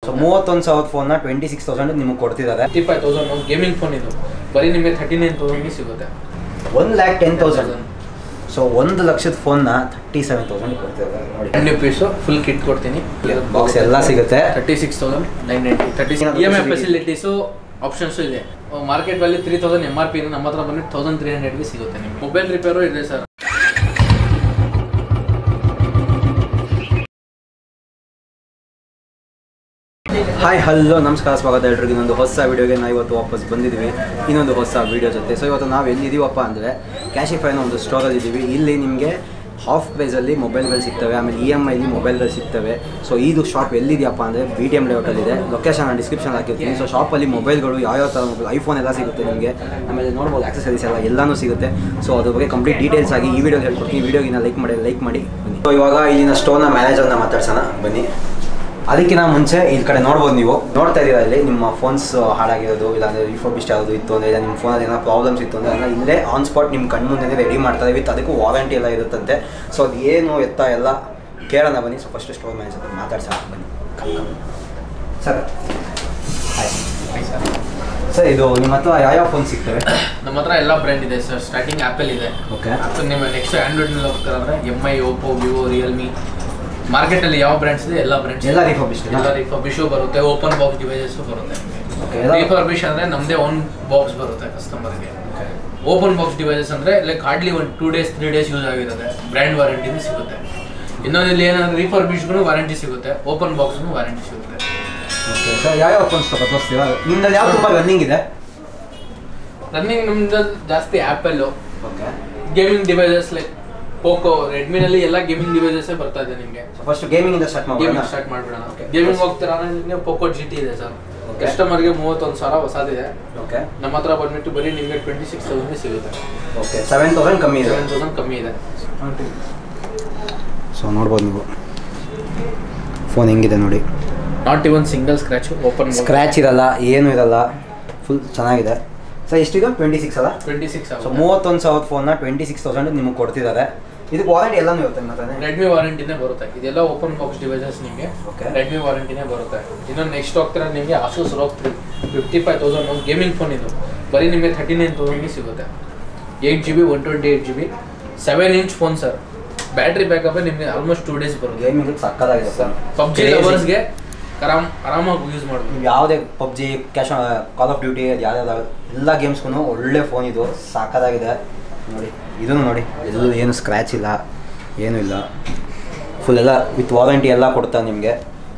So 31,000 ಫೋನ್ನ 26,000 ನಿಮಗೆ ಕೊಡ್ತಿದ್ದಾರೆ. 35,000 ಗೇಮಿಂಗ್ ಫೋನ್ ಇದು ಬರೀ ನಿಮಗೆ 39,000 ಸಿಗುತ್ತೆ. 1,10,000. ಸೊ 1,00,000 ಫೋನ್ನ 37,000 ಕೊಡ್ತಿದ್ದಾರೆ ನೋಡಿ. ನ್ಯೂ ಪೀಸು ಫುಲ್ ಕಿಟ್ ಕೊಡ್ತೀನಿ. ಬಾಕ್ಸ್ ಎಲ್ಲ ಸಿಗುತ್ತೆ. 36,990. EMI ಫೆಸಿಲಿಟೀಸು ಆಪ್ಷನ್ಸು ಇದೆ. ಮಾರ್ಕೆಟ್ ವ್ಯಾಲ್ಯೂ 3,000 MRP ನಮ್ಮ ಹತ್ರ ಬಂದು 1,300ಗೆ ಸಿಗುತ್ತೆ. ನಿಮಗೆ ಮೊಬೈಲ್ ರಿಪೇರು ಇದೆ ಸರ್. ಹಾಯ್ ಹಲೋ ನಮಸ್ಕಾರ, ಸ್ವಾಗತ ಎಲ್ರಿಗೂ ಇನ್ನೊಂದು ಹೊಸ ವೀಡಿಯೋಗೆ. ನಾವು ಇವತ್ತು ವಾಪಸ್ ಬಂದಿದ್ದೀವಿ ಇನ್ನೊಂದು ಹೊಸ ವೀಡಿಯೋ ಜೊತೆ. ಸೊ ಇವತ್ತು ನಾವು ಎಲ್ಲಿದ್ದೀವಪ್ಪ ಅಂದರೆ ಕ್ಯಾಶಿಫೈನ ಒಂದು ಸ್ಟೋರಲ್ಲಿ ಇದ್ದೀವಿ. ಇಲ್ಲಿ ನಿಮಗೆ ಹಾಫ್ ಪ್ರೈಸಲ್ಲಿ ಮೊಬೈಲ್ಗಳು ಸಿಗ್ತವೆ, ಆಮೇಲೆ EMIಲಿ ಮೊಬೈಲ್ಗಳು ಸಿಗ್ತವೆ. ಸೊ ಇದು ಶಾಪ್ ಎಲ್ಲಿದೆಯಪ್ಪ ಅಂದರೆ BTM ಲೇಔಟಲ್ಲಿದೆ. ಲೊಕೇಶನ್ ನಾನು ಡಿಸ್ಕ್ರಿಪ್ಷನ್ ಹಾಕಿರ್ತೀನಿ. ಸೊ ಶಾಪಲ್ಲಿ ಮೊಬೈಲ್ಗಳು ಯಾವ್ಯಾವ ಥರ ಮೊಬೈಲ್, ಐಫೋನ್ ಎಲ್ಲ ಸಿಗುತ್ತೆ ನಿಮಗೆ. ಆಮೇಲೆ ನೋಡ್ಬೋದು ಆಕ್ಸೆಸರೀಸ್ ಎಲ್ಲನೂ ಸಿಗುತ್ತೆ. ಸೊ ಅದ್ರ ಬಗ್ಗೆ ಕಂಪ್ಲೀಟ್ ಡೀಟೇಲ್ಸ್ ಆಗಿ ಈ ವಿಡಿಯೋಗೆ ಹೇಳ್ಕೊಡ್ತೀನಿ. ವಿಡಿಯೋಗಿನ ಲೈಕ್ ಮಾಡಿ ಬನ್ನಿ. ಸೊ ಇವಾಗ ಇಲ್ಲಿನ ಸ್ಟೋರ್ನ ಮ್ಯಾನೇಜರ್ನ ಮಾತಾಡ್ಸೋಣ ಬನ್ನಿ. ಅದಕ್ಕಿಂತ ಮುಂಚೆ ಈ ಕಡೆ ನೋಡ್ಬೋದು, ನೀವು ನೋಡ್ತಾ ಇದ್ದೀರಾ ಇಲ್ಲಿ ನಿಮ್ಮ ಫೋನ್ಸ್ ಹಾಳಾಗಿರೋದು, ಇಲ್ಲಾಂದರೆ ರಿಫರ್ಬಿಶ್ಡ್ ಆಗೋದು ಇತ್ತು ಅಂದರೆ, ಇಲ್ಲ ನಿಮ್ಮ ಫೋನಲ್ಲಿ ಏನೋ ಪ್ರಾಬ್ಲಮ್ಸ್ ಇತ್ತು ಅಂದರೆ ಅದನ್ನ ಇಲ್ಲೇ ಆನ್ ಸ್ಪಾಟ್ ನಿಮ್ಮ ಕಣ್ಣು ಮುಂದೆ ರೆಡಿ ಮಾಡ್ತಾರೆ. ವಿತ್ ಅದಕ್ಕೂ ವಾರಂಟಿ ಎಲ್ಲ ಇರುತ್ತಂತೆ. ಸೊ ಅದು ಏನು ಎತ್ತ ಎಲ್ಲ ಕೇಳೋಣ ಬನ್ನಿ. ಸೊ ಫಸ್ಟ್ ಸ್ಟೋರ್ ಮ್ಯಾನೇಜರ್ ಮಾತಾಡ್ಸೋಣ ಬನ್ನಿ. Sir hi sir. ಸರ್ ಇದು ನಿಮ್ಮ ಹತ್ರ ಯಾವ ಫೋನ್ ಸಿಗ್ತವೆ? ನಮ್ಮ ಹತ್ರ ಎಲ್ಲ ಬ್ರ್ಯಾಂಡ್ ಇದೆ ಸರ್. ಸ್ಟಾರ್ಟಿಂಗ್ ಆ್ಯಪಲ್ ಇದೆ. ಓಕೆ. ಆ್ಯಪಲ್ ನಿಮ್ಮ ನೆಕ್ಸ್ಟ್ ಆ್ಯಂಡ್ರಾಯ್ಡ್ನಲ್ಲಿ ಹೋಗ್ತಾರೆ ಅಂದರೆ MI, ಓಪೋ, ವಿವೋ, ರಿಯಲ್ಮಿ. ಮಾರ್ಕೆಟಲ್ಲಿ ಯಾವ ಬ್ರ್ಯಾಂಡ್ಸ್ ಇದೆ ಎಲ್ಲ ಬ್ರ್ಯಾಂಡ್ಸ್, ಎಲ್ಲ ರಿಫರ್ಬಿಶ್ ಬರುತ್ತೆ. ಓಪನ್ ಬಾಕ್ಸ್ ಡಿವೈಸಸ್ಸು ಬರುತ್ತೆ. ರಿಫರ್ಬಿಶ್ ಅಂದರೆ ನಮ್ಮದೇ ಓನ್ ಬಾಕ್ಸ್ ಬರುತ್ತೆ ಕಸ್ಟಮರ್ಗೆ. ಓಪನ್ ಬಾಕ್ಸ್ ಡಿವೈಸಸ್ ಅಂದರೆ like hardly 2 days 3 days use ಆಗಿರುತ್ತೆ. ಬ್ರ್ಯಾಂಡ್ ವಾರಂಟಿನೂ ಸಿಗುತ್ತೆ. ಇನ್ನೊಂದು ಇಲ್ಲಿ ಏನಂದರೆ ರಿಫರ್ಬಿಶ್ಗೂ ವಾರಂಟಿ ಸಿಗುತ್ತೆ, ಓಪನ್ ಬಾಕ್ಸ್ಗೂ ವಾರಂಟಿ ಸಿಗುತ್ತೆ. ಓಕೆ ಸರ್, ಯಾವ ಫೋನ್ಸ್ ತೋರಿಸ್ತೀರಾ? ನಿಮ್ಮಲ್ಲಿ ಯಾವ ತುಂಬ ರನ್ನಿಂಗ್ ಇದೆ? ರನ್ನಿಂಗ್ ನಮ್ದು ಜಾಸ್ತಿ Apple. Okay. Gaming devices like Poco, ರೆಡ್ಮಿನಲ್ಲಿ ಎಲ್ಲ ಗೇಮಿಂಗ್ ಡಿವೈಸಸ್ ಬರ್ತಾ ಇದೆ ನಿಮಗೆ. First gaming start ಮಾಡ್ಬಿಡೋಣ. ಗೇಮಿಂಗ್ ಹೋಗ್ತೀರಾ ನಿಮಗೆ ಪೋಕೋ GT ಇದೆ ಸರ್. ಕಸ್ಟಮರ್ಗೆ 31,000 ಹೊಸದಿದೆ. ಓಕೆ. ನಮ್ಮ ಹತ್ರ ಬಂದ್ಬಿಟ್ಟು ಬರೀ ನಿಮಗೆ 26,000 ಸಿಗುತ್ತೆ. ಓಕೆ. 7,000 ಕಮ್ಮಿ ಇದೆ. 7,000 ಕಮ್ಮಿ ಇದೆ. ಸೊ ನೋಡ್ಬೋದು ನೀವು ಫೋನ್ ಹೆಂಗಿದೆ ನೋಡಿ. Not even single scratch, open scratch ಇರಲ್ಲ, ಏನೂ ಇರಲ್ಲ, ಫುಲ್ ಚೆನ್ನಾಗಿದೆ. ಸರ್ ಎಷ್ಟಿದೆ? 26 ಅಲ್ಲ? 26,000. ಸೊ 31,000 ಫೋನ್ನ 26,000 ನಿಮಗೆ ಕೊಡ್ತಿದ್ದಾರೆ. ಇದಕ್ಕೆ ವಾರಂಟಿ ಎಲ್ಲನೂ ಇರುತ್ತೆ ನಿಮ್ಮ ಹತ್ರ? ರೆಡ್ಮಿ ವಾರಂಟಿನೇ ಬರುತ್ತೆ. ಇದೆಲ್ಲ ಓಪನ್ ಬಾಕ್ಸ್ ಡಿವೈಸಸ್ ನಿಮಗೆ. ಓಕೆ. ರೆಡ್ಮಿ ವಾರಂಟಿನೇ ಬರುತ್ತೆ. ಇನ್ನೊಂದು ನೆಕ್ಸ್ಟ್ ಹೋಗ್ತೀರಾ ನಿಮಗೆ ಆಸೂಸ್ ROG 55,000 ಗೇಮಿಂಗ್ ಫೋನ್. ಇದು ಬರೀ ನಿಮಗೆ 39,000 ಸಿಗುತ್ತೆ. 8GB 128GB 7-inch phone sir. Battery backup ನಿಮಗೆ ಆಲ್ಮೋಸ್ಟ್ 2 days ಬರುತ್ತೆ. ಗೇಮಿಂಗ್ ಸಕ್ಕತ್ತಾಗಿದೆ ಸರ್. PUBG ಲವರ್ಸ್ಗೆ ಆರಾಮಾಗಿ ಯೂಸ್ ಮಾಡ್ಬೋದು. ನೀವು ಯಾವುದೇ PUBG, ಕಾಲ್ ಆಫ್ ಡ್ಯೂಟಿ, ಯಾವ್ದಾದ್ರು ಎಲ್ಲ ಗೇಮ್ಸ್ಗೂ ಒಳ್ಳೆ ಫೋನ್ ಇದು. ಸಾಕಾಗಿದೆ ನೋಡಿ. ಇದನ್ನು ನೋಡಿ, ಎಲ್ಲೂ ಏನು ಸ್ಕ್ರ್ಯಾಚ್ ಇಲ್ಲ, ಏನೂ ಇಲ್ಲ. ಫುಲ್ ಎಲ್ಲ ವಿತ್ ವಾರಂಟಿ ಎಲ್ಲ ಕೊಡ್ತಾ ನಿಮಗೆ.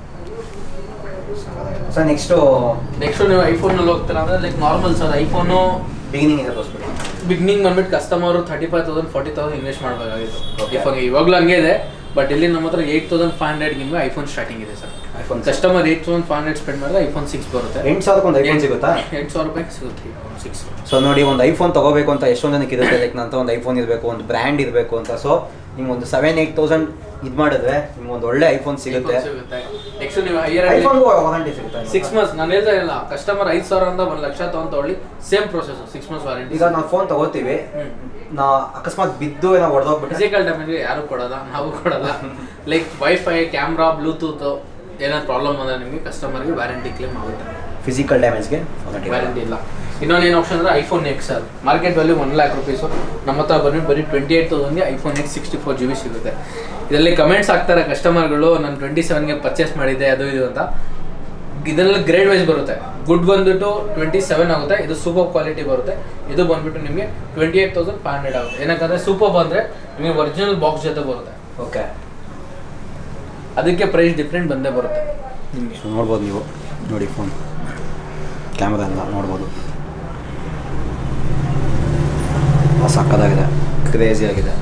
ಸರ್ ನೆಕ್ಸ್ಟು ನೀವು ಐಫೋನಲ್ಲಿ ಹೋಗ್ತೀರಾ ಅಂದರೆ like normal sir. IPhone beginning ಇದೆ ತೋರಿಸ್ಬಿಡಿ. ಬಿಗಿನಿಂಗ್ ಬಂದ್ಬಿಟ್ಟು ಕಸ್ಟಮರು 35,000 40,000 ಇನ್ವೆಸ್ಟ್ ಮಾಡಬೇಕಾಗಿತ್ತು. ಇವಾಗಲೂ ಹಂಗೆ ಇದೆ. ಬಟ್ ಇಲ್ಲಿ ನಮ್ಮ ಹತ್ರ 8,500 ನಿಮಗೆ ಐಫೋನ್ ಸ್ಟಾರ್ಟಿಂಗ್ ಇದೆ ಸರ್. ಐಫೋನ್ ಕಸ್ಟಮರ್ 8,500 ಸ್ಪೆಂಡ್ ಮಾಡಿದ್ರೆ ಐಫೋನ್ 6 ಬರುತ್ತೆ. 8,000 ಒಂದು ಐಫೋನ್ ಸಿಗುತ್ತಾ? 8,000 ರೂಪಾಯಿಗೆ ಸಿಗುತ್ತೆ ಐಫೋನ್ 6. ಸೊ ನೋಡಿ, ಒಂದು ಐಫೋನ್ ತೊಗೋಬೇಕು ಅಂತ ಎಷ್ಟೊಂದು ಜನಕ್ಕೆ ಇರುತ್ತೆ. ಲೈಕ್ ನಂತರ ಒಂದು ಐಫೋನ್ ಇರಬೇಕು, ಒಂದು ಬ್ರ್ಯಾಂಡ್ ಇರಬೇಕು ಅಂತ. ಸೊ ನಿಮ್ಗೆ ಒಂದು 7,000-8,000 ಇದು ಮಾಡಿದ್ರೆ ನಿಮ್ಗೆ ಒಂದು ಒಳ್ಳೆ ಐಫೋನ್ ಸಿಗುತ್ತೆ. ನೆಕ್ಸ್ಟ್ ನೀವು ಐಫೋನ್ಗೂ ವಾರಂಟಿ ಸಿಗುತ್ತೆ 6 months. ನಾನು ಹೇಳ್ತಾ ಇಲ್ಲ, ಕಸ್ಟಮರ್ 5,000 ಇಂದ 1,00,000 ತಗೊಳ್ಳಿ, ಸೇಮ್ ಪ್ರೊಸೆಸ್ 6 months ವಾರಂಟಿ. ಈಗ ನಾವು ಫೋನ್ ತಗೋತೀವಿ, ನಾ ಅಕಸ್ಮಾತ್ ಬಿದ್ದು ಏನೋ ಹೊಡೆದೋಗ್ಬಿಟ್ಟು ಫಿಸಿಕಲ್ ಡ್ಯಾಮೇಜ್ ಯಾರು ಕೊಡೋಲ್ಲ, ನಾವು ಕೊಡೋಲ್ಲ. ಲೈಕ್ ವೈಫೈ, ಕ್ಯಾಮ್ರಾ, ಬ್ಲೂಟೂತ್ ಏನಾದ್ರು ಪ್ರಾಬ್ಲಮ್ ಬಂದರೆ ನಿಮಗೆ ಕಸ್ಟಮರ್ಗೆ ವಾರಂಟಿ ಕ್ಲೇಮ್ ಆಗುತ್ತೆ. ಫಿಸಿಕಲ್ ಡ್ಯಾಮೇಜ್ಗೆ ವಾರಂಟಿ ಇಲ್ಲ. ಇನ್ನೊಂದು ಏನು ಆಪ್ಷನ್ ಅಂದರೆ iPhone X sir. Market value 1,00,000 rupees. ನಮ್ಮ ಹತ್ರ ಬರೀ 28,000ಗೆ ಐಫೋನ್ X 64GB ಸಿಗುತ್ತೆ. ಇದರಲ್ಲಿ ಕಮೆಂಟ್ಸ್ ಆಗ್ತಾರೆ ಕಸ್ಟಮರ್ಗಳು, ನಾನು 27ಗೆ ಪರ್ಚೇಸ್ ಮಾಡಿದ್ದೆ ಅದು ಇದು ಅಂತ. ಇದೆಲ್ಲ ಗ್ರೇಡ್ ವೈಸ್ ಬರುತ್ತೆ. ಗುಡ್ ಬಂದ್ಬಿಟ್ಟು 27 ಆಗುತ್ತೆ. ಇದು ಸೂಪರ್ ಕ್ವಾಲಿಟಿ ಬರುತ್ತೆ. ಇದು ಬಂದ್ಬಿಟ್ಟು ನಿಮಗೆ 28,500 ಆಗುತ್ತೆ. ಏನಕ್ಕಂದರೆ ಸೂಪರ್ ಬಂದರೆ ನಿಮಗೆ ಒರಿಜಿನಲ್ ಬಾಕ್ಸ್ ಜೊತೆ ಬರುತ್ತೆ. ಓಕೆ. ಅದಕ್ಕೆ ಪ್ರೈಸ್ ಡಿಫ್ರೆಂಟ್ ಬಂದೇ ಬರುತ್ತೆ ನಿಮಗೆ. ನೋಡ್ಬೋದು ನೀವು ನೋಡಿ, ಫೋನ್ ಕ್ಯಾಮ್ರಾ ಎಲ್ಲ ನೋಡ್ಬೋದು, ಸಕ್ಕತ್ತಾಗಿದೆ, ಕ್ರೇಜಿ ಆಗಿದೆ.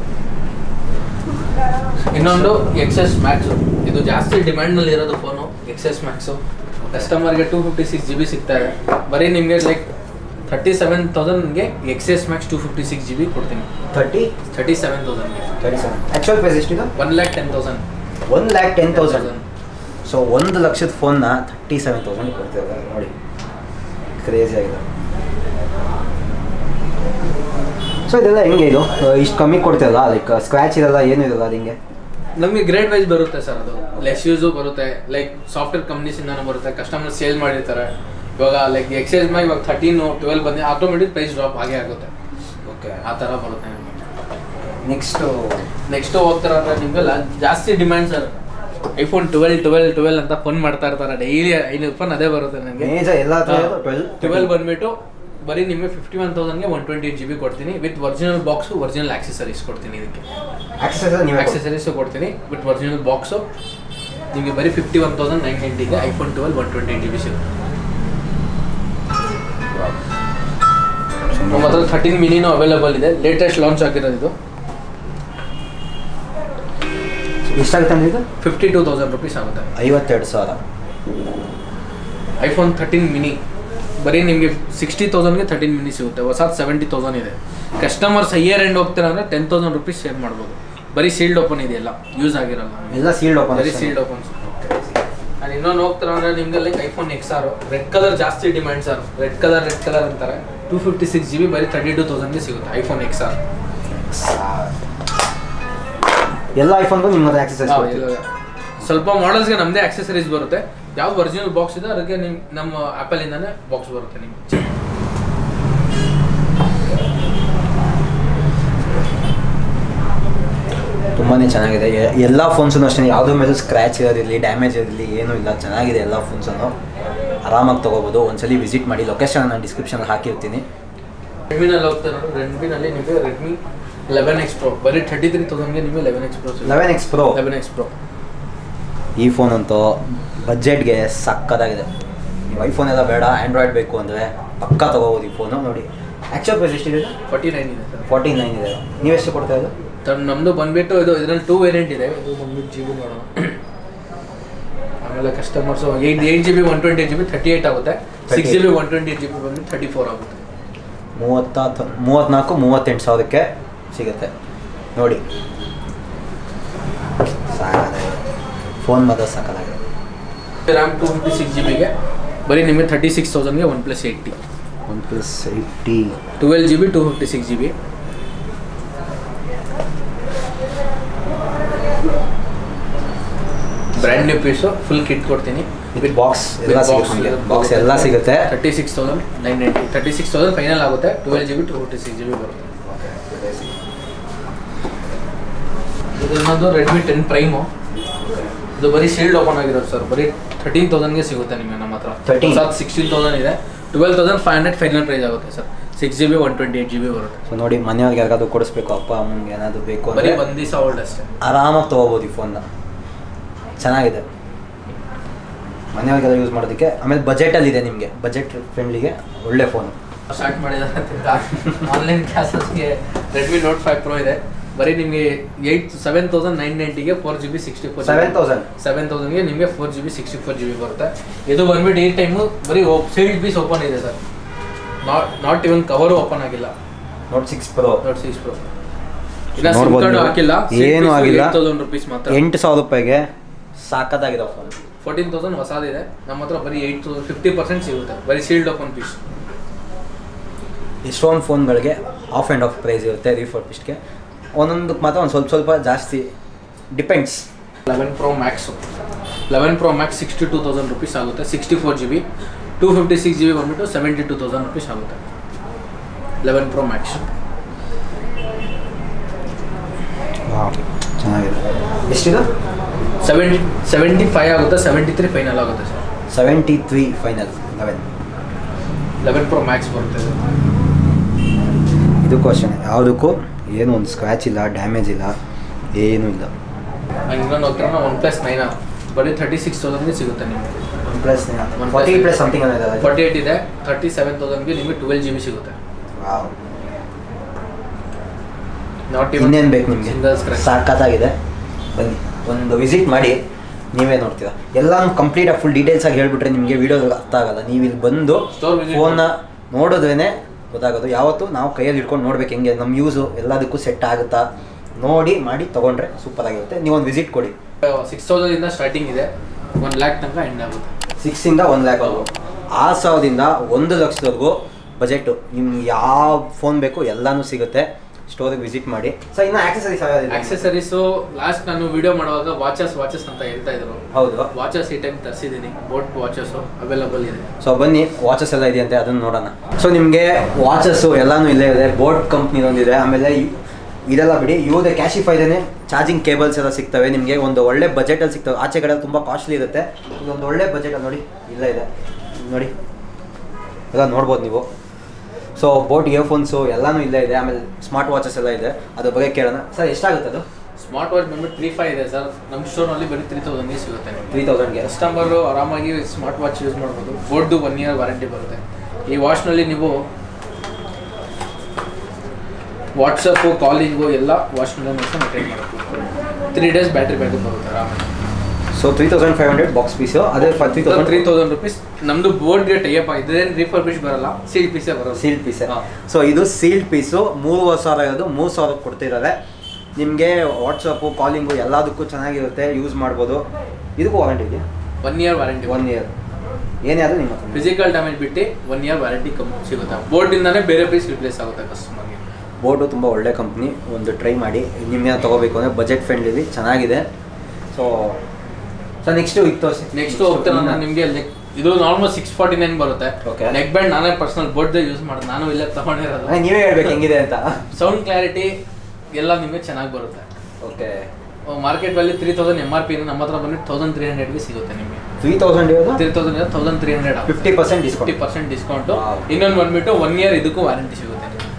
ಇನ್ನೊಂದು XS Max. ಇದು ಜಾಸ್ತಿ ಡಿಮ್ಯಾಂಡ್ನಲ್ಲಿ ಇರೋದು ಫೋನು XS Max. ಕಸ್ಟಮರ್ಗೆ 256GB ಸಿಗ್ತಾರೆ. ಬರೀ ನಿಮಗೆ ಲೈಕ್ 37,000ಗೆ XS Max 256GB ಕೊಡ್ತೀನಿ. 37,000ಗೆ. ಆ್ಯಕ್ಚುಯಲ್ ಪ್ರೈಸ್ ಎಷ್ಟಿದೆ? 1,10,000. 1,10,000. ಸೊ 1,00,000 ಫೋನ್ನ 37,000 ಕೊಡ್ತಿದ್ದಾರೆ ನೋಡಿ. ಕ್ರೇಜಿ ಆಗಿದೆ. ಸೊ ಇದೆಲ್ಲ ಹೆಂಗೆ ಇದು ಇಷ್ಟು ಕಮ್ಮಿ ಕೊಡ್ತಿರಲ್ಲ? ಲೈಕ್ ಸ್ಕ್ರ್ಯಾಚ್ ಇರಲ್ಲ, ಏನೂ ಇರಲ್ಲ ಅದು ಹಿಂಗೆ? ನಮಗೆ ಗ್ರೇಡ್ ವೈಸ್ ಬರುತ್ತೆ ಸರ್. ಅದು ಲೆಸ್ ಯೂಸು ಬರುತ್ತೆ, ಲೈಕ್ ಸಾಫ್ಟ್ವೇರ್ ಕಂಪ್ನೀಸಿಂದಾನು ಬರುತ್ತೆ, ಕಸ್ಟಮರ್ ಸೇಲ್ ಮಾಡಿರ್ತಾರೆ. ಇವಾಗ ಲೈಕ್ ಎಕ್ಸೈಸ್ ಮಾಡಿ ಇವಾಗ 13, 12 ಬಂದು ಆಟೋಮೆಟಿಕ್ ಪ್ರೈಸ್ ಡ್ರಾಪ್ ಆಗೇ ಆಗುತ್ತೆ. ಓಕೆ, ಆ ಥರ ಬರುತ್ತೆ ನಿಮಗೆ. ನೆಕ್ಸ್ಟು ಹೋಗ್ತಾರೆ ಅಂದರೆ ನಿಮಗೆ ಜಾಸ್ತಿ ಡಿಮ್ಯಾಂಡ್ ಸರ್. iPhone 12 ಅಂತ ಫೋನ್ ಮಾಡ್ತಾ ಇರ್ತಾರೆ ಡೈಲಿ. 500 ಫೋನ್ ಅದೇ ಬರುತ್ತೆ ನನಗೆ. 12 ಬಂದುಬಿಟ್ಟು ಬರೀ ನಿಮಗೆ 51,000ಗೆ 128 GB ಕೊಡ್ತೀನಿ with original box, original accessories ಕೊಡ್ತೀನಿ. ಇದಕ್ಕೆ ಆಕ್ಸೆಸರೀಸು ಕೊಡ್ತೀನಿ ವಿತ್ ಒರಿಜಿನಲ್ ಬಾಕ್ಸು. ನಿಮಗೆ ಬರೀ 51,990ಗೆ iPhone 12 128 GB ಸಿಗುತ್ತೆ. ನಮ್ಮ ಹತ್ರ 13 ಮಿನಿನೂ ಅವೈಲೇಬಲ್ ಇದೆ, ಲೇಟೆಸ್ಟ್ ಲಾಂಚ್ ಆಗಿರೋದು ಇದು. ಎಷ್ಟಾಗುತ್ತೆ ಅಂದರೆ ಇದು 52,000 ರೂಪೀಸ್ ಆಗುತ್ತೆ. 52,000. iPhone 13 ಮಿನಿ ಬರೀ ನಿಮಗೆ 60,000ಗೆ 13 ಮಿನಿ ಸಿಗುತ್ತೆ. ಹೊಸದು 70,000 ಇದೆ. ಕಸ್ಟಮರ್ಸ್ ಹೈಯರ್ ಎಂಡ್ ಹೋಗ್ತಾರೆ ಅಂದರೆ 10,000 ರೂಪೀಸ್ ಸೇವ್ ಮಾಡ್ಬೋದು. ಬರೀ ಸೀಲ್ಡ್ ಓಪನ್ ಇದೆ, ಎಲ್ಲ ಯೂಸ್ ಆಗಿರಲ್ಲ, ಎಲ್ಲ ಸೀಲ್ಡ್ ಓಪನ್. ಬರೀ ಸೀಲ್ಡ್ ಓಪನ್ಸ್. ನಾನು ಇನ್ನೊಂದು ಹೋಗ್ತಾರೆ ಅಂದರೆ ನಿಮಗೆ like iPhone XR red colour ಜಾಸ್ತಿ ಡಿಮ್ಯಾಂಡ್ ಸರ್. ರೆಡ್ ಕಲರ್ ಅಂತಾರೆ. 256 GB ಬರೀ 32,000ಗೆ ಸಿಗುತ್ತೆ iPhone XR. ಎಲ್ಲ ಐಫೋನ್ಗೂ ನಿಮ್ಮ ಆಕ್ಸೆಸರೀಸ್. ಸ್ವಲ್ಪ ಮಾಡಲ್ಸ್ಗೆ ನಮ್ಮದೇ ಆಕ್ಸೆಸರೀಸ್ ಬರುತ್ತೆ. ಯಾವ್ದು ಒರಿಜಿನಲ್ ಬಾಕ್ಸ್ ಇದೆ ಅದಕ್ಕೆ ನಮ್ಮ ಆ್ಯಪಲಿಂದಾನೇ ಬಾಕ್ಸ್ ಬರುತ್ತೆ ನಿಮಗೆ. ತುಂಬಾ ಚೆನ್ನಾಗಿದೆ ಎಲ್ಲ ಫೋನ್ಸೂ ಅಷ್ಟೇ. ಯಾವುದ್ರ ಮೇಲೂ ಸ್ಕ್ರ್ಯಾಚ್ ಇರೋದಿರಲಿ, ಡ್ಯಾಮೇಜ್ ಇರಲಿ, ಏನೂ ಇಲ್ಲ. ಚೆನ್ನಾಗಿದೆ ಎಲ್ಲ ಫೋನ್ಸನ್ನು, ಆರಾಮಾಗಿ ತೊಗೋಬೋದು. ಒಂದ್ಸಲಿ ವಿಸಿಟ್ ಮಾಡಿ. ಲೊಕೇಶನ್ ನಾನು ಡಿಸ್ಕ್ರಿಪ್ಷನ್ ಹಾಕಿರ್ತೀನಿ. ರೆಡ್ಮಿನಲ್ಲಿ ಹೋಗ್ತಾರೆ ನೋಡಿ, ರೆಡ್ಮಿನಲ್ಲಿ ನಿಮಗೆ ರೆಡ್ಮಿ 11X Pro ಬರೀ 33,000ಗೆ ನಿಮಗೆ 11X Pro. 11X Pro ಈ ಫೋನ್ ಅಂತೂ ಬಜೆಟ್ಗೆ ಸಕ್ಕತ್ತಾಗಿದೆ. ನೀವು ಐಫೋನ್ ಎಲ್ಲ ಬೇಡ, ಆ್ಯಂಡ್ರಾಯ್ಡ್ ಬೇಕು ಅಂದರೆ ಪಕ್ಕ ತೊಗೋಬೋದು ಈ ಫೋನು. ನೋಡಿ ಆ್ಯಕ್ಚುಲ್ ಪ್ರೈಸ್ ಎಷ್ಟಿದೆ? 49 ಇದೆ ಸರ್. 49 ಇದೆ. ನೀವೆಷ್ಟು ಕೊಡ್ತಾ ಇರೋದು? ನಮ್ಮದು ಬಂದುಬಿಟ್ಟು ಇದರಲ್ಲಿ 2 ವೇರಿಯಂಟ್ ಇದೆ. ಇದು ಬಂದುಬಿಟ್ಟು GB ನೋಡೋಣ. ಆಮೇಲೆ ಕಸ್ಟಮರ್ಸು 8 GB 128 GB 38 ಆಗುತ್ತೆ. 6 GB 128 GB ಬಂದುಬಿಟ್ಟು 34 ಆಗುತ್ತೆ. 34-38,000ಕ್ಕೆ ಸಿಗುತ್ತೆ ನೋಡಿ. ಸಾಕಾಗಿದೆ ಫೋನ್, ಮಾತ್ರ ಸಾಕಾಗಿದೆ. ರ್ಯಾಮ್ 256 GBಗೆ ಬರೀ ನಿಮಗೆ 36,000ಗೆ OnePlus 80. 12 GB 256 GB. Brand new piece, full kit ಕೊಡ್ತೀನಿ ವಿತ್ ಬಾಕ್ಸ್ ಎಲ್ಲ ಸಿಗುತ್ತೆ. 36,990. 36,000 ಫೈನಲ್ ಆಗುತ್ತೆ. 12 GB 256 GB ಬರುತ್ತೆ. ಇದನ್ನೊಂದು ರೆಡ್ಮಿ 10 ಪ್ರೈಮು. ಇದು ಬರೀ ಶೀಲ್ಡ್ ಓಪನ್ ಆಗಿರೋದು ಸರ್. ಬರೀ 13,000ಗೆ ಸಿಗುತ್ತೆ ನಿಮಗೆ ನಮ್ಮ ಹತ್ರ. 16,000 ಇದೆ. 12,500 ಫೈನಲ್ ಪ್ರೈಸ್ ಆಗುತ್ತೆ ಸರ್. 6 GB 128 GB ಬರುತ್ತೆ. ಸೊ ನೋಡಿ, ಮನೆಯವ್ರಿಗೆ ಯಾರಿಗಾದ್ರು ಕೊಡಿಸ್ಬೇಕು, ಅಪ್ಪ ಅಮ್ಮಂಗೆ ಏನಾದರೂ ಬೇಕು ಬರೀ 1 ದಿವಸ ಓಲ್ಡ್ ಅಷ್ಟೇ, ಆರಾಮಾಗಿ ತೊಗೋಬೋದು ಈ ಫೋನ್ನ. ಚೆನ್ನಾಗಿದೆ ಮನೆಯವ್ರಿಗೆಲ್ಲ ಯೂಸ್ ಮಾಡೋದಕ್ಕೆ. ಆಮೇಲೆ ಬಜೆಟಲ್ಲಿದೆ, ನಿಮಗೆ ಬಜೆಟ್ ಫ್ರೆಂಡ್ಲಿಗೆ ಒಳ್ಳೆ ಫೋನು. ಸ್ಟಾರ್ಟ್ ಮಾಡಿದ್ದಾರೆ ಆನ್ಲೈನ್ ಕ್ಲಾಸಸ್ಗೆ. ರೆಡ್ಮಿ ನೋಟ್ 5 Pro ಇದೆ. ಬರೀ ನಿಮಗೆ 7,990ಗೆ 4 GB 64 7,000ಗೆ ನಿಮಗೆ 4 GB 64 GB ಬರುತ್ತೆ. ಇದು ಬಂದ್ಬಿಟ್ಟು ಈ ಟೈಮು ಬರೀ ಸೀಲ್ಡ್ ಪೀಸ್ ಓಪನ್ ಇದೆ sir. Not even cover open ಆಗಿಲ್ಲ. ನೋಟ್ 6 Pro ಇನ್ನು ಸಿಮ್ ಕಾರ್ಡ್ ಹಾಕಿಲ್ಲ, ಏನೂ ಆಗಿಲ್ಲ. 8,000 ರೂಪೀಸ್ ಮಾತ್ರ. 8,000 ರೂಪಾಯಿಗೆ ಸಾಕತ್ತಾಗಿದೆ ಫೋನ್. 14,000 ಹೊಸದಿದೆ ನಮ್ಮ ಹತ್ರ. ಬರೀ 8,000 50% ಸಿಗುತ್ತೆ. ಬರೀ ಸೀಲ್ಡ್ ಓಪನ್ ಪೀಸ್. ಎಷ್ಟೊಂದು ಫೋನ್ಗಳಿಗೆ ಆಫ್ ಆ್ಯಂಡ್ ಆಫ್ ಪ್ರೈಸ್ ಇರುತ್ತೆ ರಿಫರ್ಬಿಶ್ಡ್ಗೆ. ಒಂದೊಂದಕ್ಕೆ ಮಾತ್ರ ಒಂದು ಸ್ವಲ್ಪ ಜಾಸ್ತಿ ಡಿಪೆಂಡ್ಸ್. 11 Pro Max 62,000 ರೂಪೀಸ್ ಆಗುತ್ತೆ. 64 GB 256 GB ಬಂದ್ಬಿಟ್ಟು 72,000 ರೂಪೀಸ್ ಆಗುತ್ತೆ. 11 Pro Max ಚೆನ್ನಾಗಿದೆ. ಎಷ್ಟಿದೆ? 75 ಆಗುತ್ತೆ. 73 ಫೈನಲ್ ಆಗುತ್ತೆ ಸರ್. 73 ಫೈನಲ್. 11 Pro Max ಬರುತ್ತೆ. ಇದಕ್ಕೂ ಅಷ್ಟೇ, ಯಾವುದಕ್ಕೂ ಏನೂ ಒಂದು ಸ್ಕ್ರ್ಯಾಚ್ ಇಲ್ಲ, ಡ್ಯಾಮೇಜ್ ಇಲ್ಲ, ಏನೂ ಇಲ್ಲ. ಇನ್ನೊಂದು ಹೋಗ್ತಾರೆ OnePlus 9 ಬರೀ 36,000ಗೆ ಸಿಗುತ್ತೆ ನಿಮಗೆ. OnePlus 40 ಪ್ಲಸ್ ಸಮಥಿಂಗ್ ಇದೆ. 48 ಇದೆ. 37,000ಗೆ ನಿಮಗೆ 12 GB ಸಿಗುತ್ತೆ. ಇನ್ನೇನು ಬೇಕು ನಿಮಗೆ? ಸಾಕಾಗಿದೆ. ಬನ್ನಿ ಒಂದು ವಿಸಿಟ್ ಮಾಡಿ, ನೀವೇ ನೋಡ್ತೀರಾ. ಎಲ್ಲನೂ ಕಂಪ್ಲೀಟಾಗಿ ಫುಲ್ ಡೀಟೇಲ್ಸಾಗಿ ಹೇಳ್ಬಿಟ್ರೆ ನಿಮಗೆ ವೀಡಿಯೋದಲ್ಲಿ ಅರ್ಥ ಆಗಲ್ಲ. ನೀವು ಇಲ್ಲಿ ಬಂದು ಫೋನ್ನ ನೋಡಿದ್ರೇ ಗೊತ್ತಾಗೋದು. ಯಾವತ್ತು ನಾವು ಕೈಯಲ್ಲಿ ಇಟ್ಕೊಂಡು ನೋಡ್ಬೇಕು ಹೆಂಗೆ ನಮ್ಮ ಯೂಸು ಎಲ್ಲದಕ್ಕೂ ಸೆಟ್ ಆಗುತ್ತಾ ನೋಡಿ ಮಾಡಿ ತೊಗೊಂಡ್ರೆ ಸೂಪರಾಗಿರುತ್ತೆ. ನೀವೊಂದು ವಿಸಿಟ್ ಕೊಡಿ. 6,000 ಸ್ಟಾರ್ಟಿಂಗ್ ಇದೆ. 1 lakh ತನಕ ಎಂಡ್ ಆಗುತ್ತೆ. 6,000 1 lakh 6,000 1 ಲಕ್ಷದವರೆಗೂ ಬಜೆಟು. ನಿಮ್ಗೆ ಯಾವ ಫೋನ್ ಬೇಕು ಎಲ್ಲನೂ ಸಿಗುತ್ತೆ. ಸ್ಟೋರಿಗೆ ವಿಸಿಟ್ ಮಾಡಿ. ಸೊ ಇನ್ನು ಆಕ್ಸೆಸರೀಸು ಲಾಸ್ಟ್ ನಾನು ವಿಡಿಯೋ ಮಾಡುವಾಗ ವಾಚಸ್ ಅಂತ ಹೇಳ್ತಾ ಇದ್ರು. ಹೌದು, ವಾಚಸ್ ಈ ಟೈಮ್ ತರಿಸಿದ್ದೀನಿ. ಬೋಟ್ ವಾಚಸ್ ಅವೈಲಬಲ್ ಇದೆ. ಸೊ ಬನ್ನಿ, ವಾಚಸ್ ಎಲ್ಲ ಇದೆಯಂತೆ, ಅದನ್ನು ನೋಡೋಣ. ಸೊ ನಿಮಗೆ ವಾಚಸ್ಸು ಎಲ್ಲಾನು ಇಲ್ಲೇ ಇದೆ. ಬೋಟ್ ಕಂಪ್ನಿದೊಂದಿದೆ. ಆಮೇಲೆ ಇದೆಲ್ಲ ಬಿಡಿ, ಇವ್ರದೇ ಕ್ಯಾಶಿಫೈದೇನೆ ಚಾರ್ಜಿಂಗ್ ಕೇಬಲ್ಸ್ ಎಲ್ಲ ಸಿಗ್ತವೆ ನಿಮಗೆ. ಒಂದು ಒಳ್ಳೆ ಬಜೆಟಲ್ಲಿ ಸಿಗ್ತವೆ. ಆಚೆ ಕಡೆ ತುಂಬ ಕಾಸ್ಟ್ಲಿ ಇರುತ್ತೆ. ಇದೊಂದು ಒಳ್ಳೆ ಬಜೆಟಲ್ಲಿ ನೋಡಿ, ಇಲ್ಲ ಇದೆ ನೋಡಿ, ಎಲ್ಲ ನೋಡ್ಬೋದು ನೀವು. ಸೊ ಬೋಟ್ ಇಯರ್ಫೋನ್ಸು ಎಲ್ಲನೂ ಇಲ್ಲೇ ಇದೆ. ಆಮೇಲೆ ಸ್ಮಾರ್ಟ್ ವಾಚಸ್ ಎಲ್ಲ ಇದೆ, ಅದ್ರ ಬಗ್ಗೆ ಕೇಳೋಣ. ಸರ್ ಎಷ್ಟಾಗುತ್ತೆ ಅದು? ಸ್ಮಾರ್ಟ್ ವಾಚ್ ಬಂದ್ಬಿಟ್ಟು 3,500 ಇದೆ ಸರ್. ನಮ್ಮ ಸ್ಟೋರ್ನಲ್ಲಿ ಬರೀ 3,000ಗೆ ಸಿಗುತ್ತೆ. 3,000ಗೆ ಕಸ್ಟಮರು ಆರಾಮಾಗಿ ಸ್ಮಾರ್ಟ್ ವಾಚ್ ಯೂಸ್ ಮಾಡ್ಬೋದು. ಬೋಟ್ದು 1 year ವಾರಂಟಿ ಬರುತ್ತೆ. ಈ ವಾಚ್ನಲ್ಲಿ ನೀವು ವಾಟ್ಸಪ್ಪು, ಕಾಲಿಂಗು ಎಲ್ಲ ವಾಚ್ನಲ್ಲಿ ಮೇಂಟೈನ್ ಮಾಡಬೇಕು. 3 days ಬ್ಯಾಟ್ರಿ ಬ್ಯಾಕಪ್ ಬರುತ್ತೆ ಆರಾಮಾಗಿ. ಸೊ 3,500 ಬಾಕ್ಸ್ ಪೀಸು, ಅದೇ 3,000 rupees. ನಮ್ಮದು ಬೋರ್ಡ್ಗೆ ಟೈಪ್ ಆಗಿದೆ. ಇದೇನು ರಿಫರ್ಬಿಶ್ ಬರಲ್ಲ, ಸೀಲ್ಡ್ ಪೀಸೇ ಬರೋದು. ಸೀಲ್ಡ್ ಪೀಸೇ. ಸೊ ಇದು ಸೀಲ್ಡ್ ಪೀಸು 3,000 ಇರೋದು 3,000 ಕೊಡ್ತಿದ್ದಾರೆ ನಿಮಗೆ. ವಾಟ್ಸಪ್ಪು, ಕಾಲಿಂಗು ಎಲ್ಲದಕ್ಕೂ ಚೆನ್ನಾಗಿರುತ್ತೆ, ಯೂಸ್ ಮಾಡ್ಬೋದು. ಇದಕ್ಕೂ ವಾರಂಟಿ ಇದೆಯಾ? 1 year ವಾರಂಟಿ. 1 year ಏನೇ ಆದರೂ ನಿಮ್ಮ ಫಿಸಿಕಲ್ ಡ್ಯಾಮೇಜ್ ಬಿಟ್ಟು 1 year ವಾರಂಟಿ ಸಿಗುತ್ತೆ. ಬೋರ್ಡಿಂದಾನೇ ಬೇರೆ ಪೀಸ್ ರಿಪ್ಲೇಸ್ ಆಗುತ್ತೆ ಕಸ್ಟಮರ್ಗೆ. ಬೋಟು ತುಂಬ ಒಳ್ಳೆ ಕಂಪ್ನಿ, ಒಂದು ಟ್ರೈ ಮಾಡಿ. ನಿಮ್ಗೆ ತೊಗೋಬೇಕು ಅಂದರೆ ಬಜೆಟ್ ಫ್ರೆಂಡ್ಲಿ ಚೆನ್ನಾಗಿದೆ. ಸೊ ನೆಕ್ಸ್ಟು ಇದು ತೋರಿಸಿ. ನೆಕ್ಸ್ಟ್ ಹೋಗ್ತಾನೆ ನಿಮಗೆ. ಇದು ನಾರ್ಮಲ್ 649 ಬರುತ್ತೆ. ನೆಕ್ ಬ್ಯಾಂಡ್ ನಾನೇ ಪರ್ಸನಲ್ ಬೋಟ್ದೇ ಯೂಸ್ ಮಾಡೋದು. ನಾನು ಇಲ್ಲೇ ತಗೊಂಡಿರೋದು. ನೀವೇ ಹೇಳ್ಬೇಕು ಹೆಂಗಿದೆ ಅಂತ. ಸೌಂಡ್ ಕ್ಲಾರಿಟಿ ಎಲ್ಲ ನಿಮಗೆ ಚೆನ್ನಾಗಿ ಬರುತ್ತೆ. ಓಕೆ. Market value 3,000 MRP. ನಮ್ಮ ಹತ್ರ ಬಂದು 1,300ಗೆ ಸಿಗುತ್ತೆ ನಿಮಗೆ. 3,000 1,300 50% ಡಿಸ್ಕೌಂಟ್. 50% ಡಿಸ್ಕೌಂಟು. ಇನ್ನೊಂದು ಬಂದ್ಬಿಟ್ಟು 1 year ಇದಕ್ಕೂ ವಾರಂಟಿ ಸಿಗುತ್ತೆ.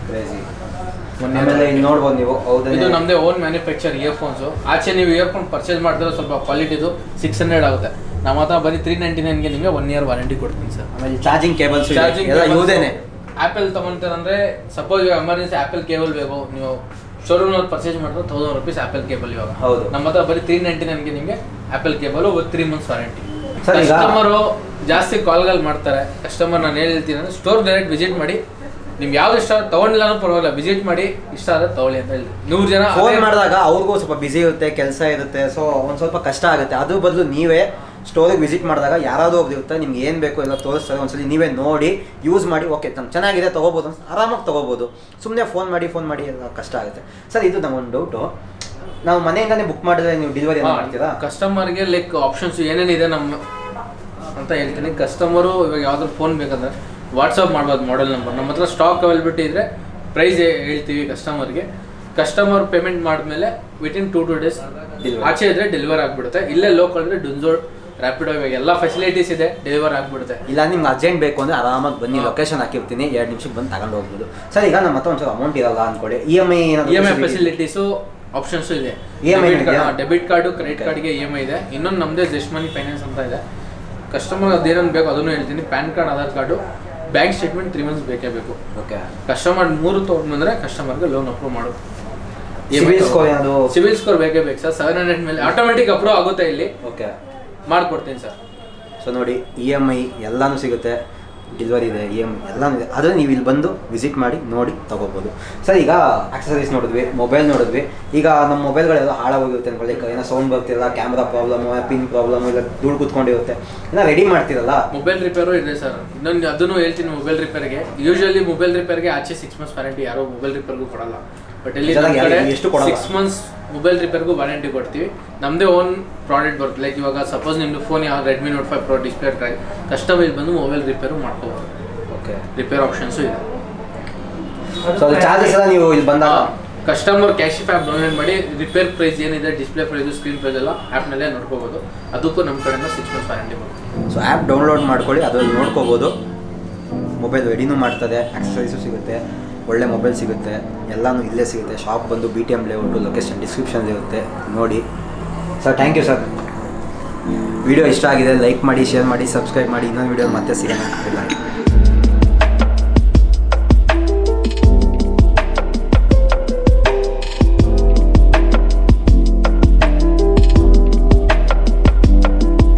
ಆಮೇಲೆ ಇಲ್ಲಿ ನೋಡ್ಬೋದು ನೀವು. ಇದು ನಮ್ಮದೇ ಓನ್ ಮ್ಯಾನುಫ್ಯಾಕ್ಚರ್ ಇಯರ್ಫೋನ್ಸು. ಆಚೆ ನೀವು ಇಯರ್ಫೋನ್ ಪರ್ಚೇಸ್ ಮಾಡಿದ್ರೆ ಸ್ವಲ್ಪ ಕ್ವಾಲಿಟಿದು 600 ಆಗುತ್ತೆ. ನಮ್ಮ ಹತ್ರ ಬರೀ 399ಗೆ ನಿಮಗೆ 1 year ವಾರಂಟಿ ಕೊಡ್ತೀನಿ ಸರ್. ಆಮೇಲೆ ಚಾರ್ಜಿಂಗ್ ಕೇಬಲ್ಸ್ ಯೂಸೇನೆ. ಆ್ಯಪಲ್ ತೊಗೊಂತೀರಂದ್ರೆ ಸಪೋಸ್ ಎಮರ್ಜೆನ್ಸಿ ಆ್ಯಪಲ್ ಕೇಬಲ್ ಬೇಕು, ನೀವು ಶೋರೂಮ್ನಲ್ಲಿ ಪರ್ಚೇಸ್ ಮಾಡಿದ್ರೆ 1,000 rupees ಆ್ಯಪಲ್ ಕೇಬಲ್. ಇವಾಗ ಹೌದು, ನಮ್ಮ ಹತ್ರ ಬರೀ 399ಗೆ ನಿಮಗೆ Apple cable 3 months warranty. Sir customer ಜಾಸ್ತಿ ಕಾಲ್ಗಳು ಮಾಡ್ತಾರೆ. ಕಸ್ಟಮರ್ ನಾನು ಹೇಳ್ತೀನಿ ಅಂದರೆ ಸ್ಟೋರ್ ಡೈರೆಕ್ಟ್ ವಿಸಿಟ್ ಮಾಡಿ. ನಿಮ್ಗೆ ಯಾವ್ದು ಇಷ್ಟ ತಗೊಂಡಿಲ್ಲ ಪರವಾಗಿಲ್ಲ, ವಿಸಿಟ್ ಮಾಡಿ, ಇಷ್ಟ ಆದರೆ ತಗೊಳ್ಳಿ ಅಂತ ಹೇಳಿ. 100 ಜನ ಫೋನ್ ಮಾಡಿದಾಗ ಅವ್ರಿಗೂ ಸ್ವಲ್ಪ ಬಿಸಿ ಇರುತ್ತೆ, ಕೆಲಸ ಇರುತ್ತೆ. ಸೊ ಒಂದು ಸ್ವಲ್ಪ ಕಷ್ಟ ಆಗುತ್ತೆ. ಅದ್ರ ಬದಲು ನೀವೇ ಸ್ಟೋರಿಗೆ ವಿಸಿಟ್ ಮಾಡಿದಾಗ ಯಾರಾದರೂ ಒಬ್ರು ಇರುತ್ತೆ, ನಿಮ್ಗೆ ಏನು ಬೇಕು ಎಲ್ಲ ತೋರಿಸ್ತಾರೆ. ಒಂದ್ಸಲಿ ನೀವೇ ನೋಡಿ ಯೂಸ್ ಮಾಡಿ, ಓಕೆ ಚೆನ್ನಾಗಿದೆ ತೊಗೋಬೋದು ಅಂತ ಆರಾಮಾಗಿ ತೊಗೋಬೋದು. ಸುಮ್ಮನೆ ಫೋನ್ ಮಾಡಿ ಎಲ್ಲ ಕಷ್ಟ ಆಗುತ್ತೆ. ಸರ್ ಇದು ನಮ್ಮೊಂದು ಡೌಟು, ನಾವು ಮನೆಯಿಂದನೇ ಬುಕ್ ಮಾಡಿದ್ರೆ ನೀವು ಡೆಲಿವರಿ ಮಾಡ್ತೀರಾ? ಕಸ್ಟಮರ್ಗೆ ಲೈಕ್ ಆಪ್ಷನ್ಸ್ ಏನೇನಿದೆ ನಮ್ಮ ಅಂತ ಹೇಳ್ತೀನಿ. ಕಸ್ಟಮರು ಇವಾಗ ಯಾವ್ದಾದ್ರು ಫೋನ್ ಬೇಕಂದ್ರೆ ವಾಟ್ಸಪ್ ಮಾಡ್ಬೋದು ಮಾಡೆಲ್ ನಂಬರ್. ನಮ್ಮ ಹತ್ರ ಸ್ಟಾಕ್ ಅವೈಲಬಿಲಿಟಿ ಇದ್ದರೆ ಪ್ರೈಸ್ ಹೇಳ್ತೀವಿ ಕಸ್ಟಮರ್ಗೆ. ಕಸ್ಟಮರ್ ಪೇಮೆಂಟ್ ಮಾಡಿದ್ಮೇಲೆ ವಿತಿನ್ 2 days ಆಚೆ ಇದ್ರೆ ಡೆಲಿವರ್ ಆಗಿಬಿಡುತ್ತೆ. ಇಲ್ಲೇ ಲೋಕಲ್ ಅಂದರೆ ಡುನ್ಝೋ, ರ್ಯಾಪಿಡೋ, ಇವಾಗ ಎಲ್ಲ ಫೆಸಿಲಿಟೀಸ್ ಇದೆ, ಡೆಲಿವರ್ ಆಗಿಬಿಡುತ್ತೆ. ಇಲ್ಲ ನಿಮ್ಗೆ ಅರ್ಜೆಂಟ್ ಬೇಕು ಅಂದರೆ ಆರಾಮಾಗಿ ಬನ್ನಿ, ಲೊಕೇಶನ್ ಹಾಕಿರ್ತೀನಿ, 2 ನಿಮಿಷಕ್ಕೆ ಬಂದು ತಗೊಂಡು ಹೋಗ್ಬೋದು. ಸರ್ ಈಗ ನಮ್ಮ ಹತ್ರ ಒಂಚೂರು ಅಮೌಂಟ್ ಇರಲ್ಲ ಅಂದ್ಕೊಳ್ಳಿ, EMI ಫೆಸಿಲಿಟೀಸು ಆಪ್ಷನ್ಸು ಇದೆ. ಡೆಬಿಟ್ ಕಾರ್ಡು, ಕ್ರೆಡಿಟ್ ಕಾರ್ಡ್ಗೆ EMI ಇದೆ. ಇನ್ನೊಂದು ನಮ್ಮದೇ ಜಸ್ಟ್ ಮನಿ ಫೈನಾನ್ಸ್ ಅಂತ ಇದೆ. ಕಸ್ಟಮರ್ ಅದೇನೇನು ಬೇಕು ಅದನ್ನು ಹೇಳ್ತೀನಿ. PAN card, Aadhaar card, bank statement 3 months ಬೇಕೇ ಬೇಕು. ಓಕೆ. ಕಸ್ಟಮರ್ 3 ತೊಗೊಂಡ್ಬಂದ್ರೆ ಕಸ್ಟಮರ್ಗೆ ಲೋನ್ ಅಪ್ರೂವ್ ಮಾಡೋದು. ಸಿವಿಲ್ ಸ್ಕೋರ್ ಬೇಕೇ ಬೇಕು ಸರ್. 700 ಮೇಲೆ ಆಟೋಮೆಟಿಕ್ ಅಪ್ರೂವ್ ಆಗುತ್ತೆ ಇಲ್ಲಿ. ಓಕೆ, ಮಾಡ್ಕೊಡ್ತೀನಿ ಸರ್. ಸೊ ನೋಡಿ, EMI ಎಲ್ಲನೂ ಸಿಗುತ್ತೆ, ಡೆಲಿವರಿ ಇದೆ, EMI ಎಲ್ಲನೂ ಇದೆ. ಆದರೆ ನೀವು ಇಲ್ಲಿ ಬಂದು ವಿಸಿಟ್ ಮಾಡಿ ನೋಡಿ ತೊಗೋಬೋದು. ಸರ್ ಈಗ ಆಕ್ಸಸರೀಸ್ ನೋಡಿದ್ವಿ, ಮೊಬೈಲ್ ನೋಡಿದ್ವಿ. ಈಗ ನಮ್ಮ ಮೊಬೈಲ್ಗಳೆಲ್ಲ ಹಾಳಾಗೋಗಿರುತ್ತೆ ಅನ್ಕೊಳ್ಳಿ, ಏನೋ ಸೌಂಡ್ ಬರ್ತಿರಲ್ಲ, ಕ್ಯಾಮ್ರಾ ಪ್ರಾಬ್ಲಮು, ಪಿನ್ ಪ್ರಾಬ್ಲಮ್, ಇಲ್ಲ ಧೂಳು ಕೂತ್ಕೊಂಡಿರುತ್ತೆ, ಎಲ್ಲ ರೆಡಿ ಮಾಡ್ತಿರಲ್ಲ. ಮೊಬೈಲ್ ರಿಪೇರು ಇದೆ ಸರ್. ಇನ್ನೊಂದು ಅದನ್ನು ಹೇಳ್ತೀನಿ. ಮೊಬೈಲ್ ರಿಪೇರ್ಗೆ ಯೂಶಲಿ ಮೊಬೈಲ್ ರಿಪೇರ್ಗೆ ಆಚೆ 6 months ವಾರಂಟಿ ಯಾರೋ ಮೊಬೈಲ್ ರಿಪೇರ್ಗೂ ಕೊಡಲ್ಲ. ಬಟ್ ಇಲ್ಲಿ 6 months ಮೊಬೈಲ್ ರಿಪೇರ್ಗೂ ವಾರಂಟಿ ಕೊಡ್ತೀವಿ. ನಮ್ಮದೇ ಓನ್ ಪ್ರಾಡಕ್ಟ್ ಬರುತ್ತೆ. ಲೈಕ್ ಇವಾಗ ಸಪೋಸ್ ನಿಮ್ಮದು ಫೋನ್ ಯಾವ Redmi Note 5 Pro display try customer ಇಲ್ಲಿ ಬಂದು ಮೊಬೈಲ್ ರಿಪೇರು ಮಾಡ್ಕೋಬೋದು. ಓಕೆ, ರಿಪೇರ್ ಆಪ್ಷನ್ಸು ಇದೆ. ಸೊ ಅದು ಚಾರ್ಜಸ್ ಎಲ್ಲ ನೀವು ಇಲ್ಲಿ ಬಂದಾಗ ಕಸ್ಟಮರ್ ಕ್ಯಾಶಿಫೈ ಆ್ಯಪ್ ಡೌನ್ಲೋಡ್ ಮಾಡಿ ರಿಪೇರ್ ಪ್ರೈಸ್ ಏನಿದೆ, ಡಿಸ್ಪ್ಲೇ ಪ್ರೈಸು, ಸ್ಕ್ರೀನ್ ಪ್ರೈಸ್ ಎಲ್ಲ ಆ್ಯಪ್ನಲ್ಲೇ ನೋಡ್ಕೋಬೋದು. ಅದಕ್ಕೂ ನಮ್ಮ ಕಡೆಯಿಂದ 6 months ವಾರಂಟಿ ಬರುತ್ತೆ. ಸೊ ಆ್ಯಪ್ ಡೌನ್ಲೋಡ್ ಮಾಡ್ಕೊಳ್ಳಿ, ಅದರಲ್ಲಿ ನೋಡ್ಕೋಬೋದು. ಮೊಬೈಲ್ ರೆಡಿನೂ ಮಾಡ್ತದೆ, ಆಕ್ಸಸರೀಸು ಸಿಗುತ್ತೆ, ಒಳ್ಳೆ ಮೊಬೈಲ್ ಸಿಗುತ್ತೆ, ಎಲ್ಲನೂ ಇಲ್ಲೇ ಸಿಗುತ್ತೆ. ಶಾಪ್ ಬಂದು BTM ಲೇಔಟು, ಲೊಕೇಶನ್ ಡಿಸ್ಕ್ರಿಪ್ಷನ್ ಇರುತ್ತೆ, ನೋಡಿ. Sir thank you sir. Video ಇಷ್ಟ ಆಗಿದೆ ಲೈಕ್ ಮಾಡಿ, ಶೇರ್ ಮಾಡಿ, ಸಬ್ಸ್ಕ್ರೈಬ್ ಮಾಡಿ. ಇನ್ನೊಂದು ವಿಡಿಯೋ ಮತ್ತೆ ಸಿಗೋಣ.